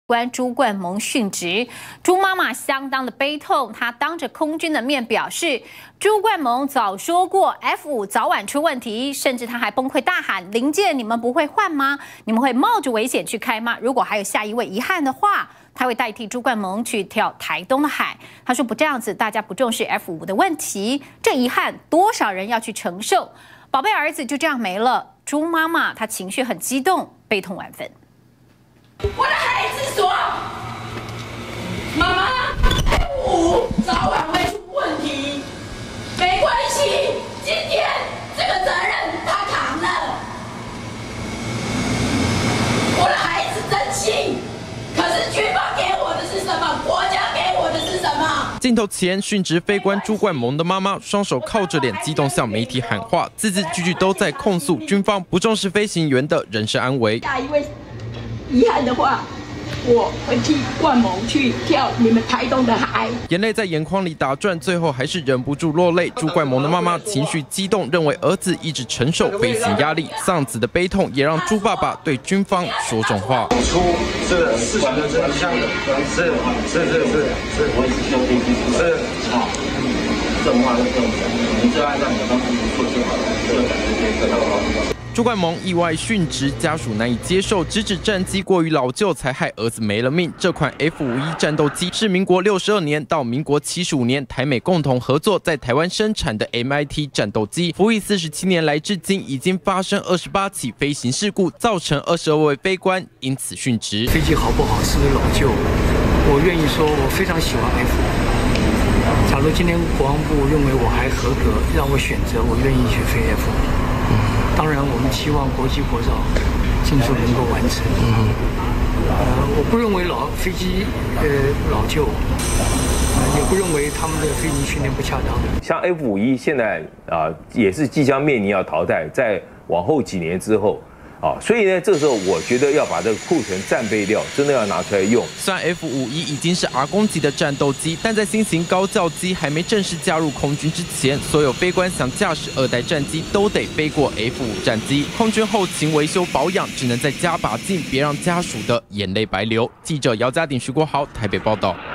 关朱冠蒙殉职，朱妈妈相当的悲痛，她当着空军的面表示，朱冠蒙早说过 F5早晚出问题，甚至她还崩溃大喊：“零件你们不会换吗？你们会冒着危险去开吗？如果还有下一位遗憾的话，他会代替朱冠蒙去跳台东的海。”他说：“不这样子，大家不重视 F5的问题，这遗憾多少人要去承受？宝贝儿子就这样没了。”朱妈妈她情绪很激动，悲痛万分。 我的孩子说：“妈妈，F5早晚会出问题，没关系，今天这个责任他扛了。我的孩子真心，可是军方给我的是什么？国家给我的是什么？” 镜头前，殉职飞官朱冠蒙的妈妈双手靠着脸，激动向媒体喊话，字字句句都在控诉军方不重视飞行员的人身安危。 下一位。 遗憾的话，我会替冠蒙去跳你们台东的海。 眼泪在眼眶里打转，最后还是忍不住落泪。朱冠蒙的妈妈情绪激动，认为儿子一直承受飞行压力，丧子的悲痛也让朱爸爸对军方说重话。 出这个事情的真相的，是，我也是兄弟，是好，这种话就不用讲，你就按照你的方式做就好了，就感觉可以得到好。 朱冠蒙意外殉职，家属难以接受，直指战机过于老旧，才害儿子没了命。这款 F51战斗机是民国62年到民国75年台美共同合作在台湾生产的 MIT 战斗机，服役47年来至今已经发生28起飞行事故，造成22位飞官因此殉职。 飞机好不好，是不是老旧？我愿意说，我非常喜欢 F5。假如今天国防部认为我还合格，让我选择，我愿意去飞 F5。 当然，我们期望国际国造尽速能够完成。我不认为飞机老旧，也不认为他们的飞行训练不恰当。 像 F51现在也是即将面临要淘汰，在往后几年之后。 所以呢，这时候我觉得要把这个库存战备料真的要拿出来用。虽然 F51已经是 R 攻级的战斗机，但在新型高教机还没正式加入空军之前，所有飞官想驾驶2代战机都得飞过 F5战机。空军后勤维修保养只能再加把劲，别让家属的眼泪白流。记者姚家鼎、徐国豪台北报道。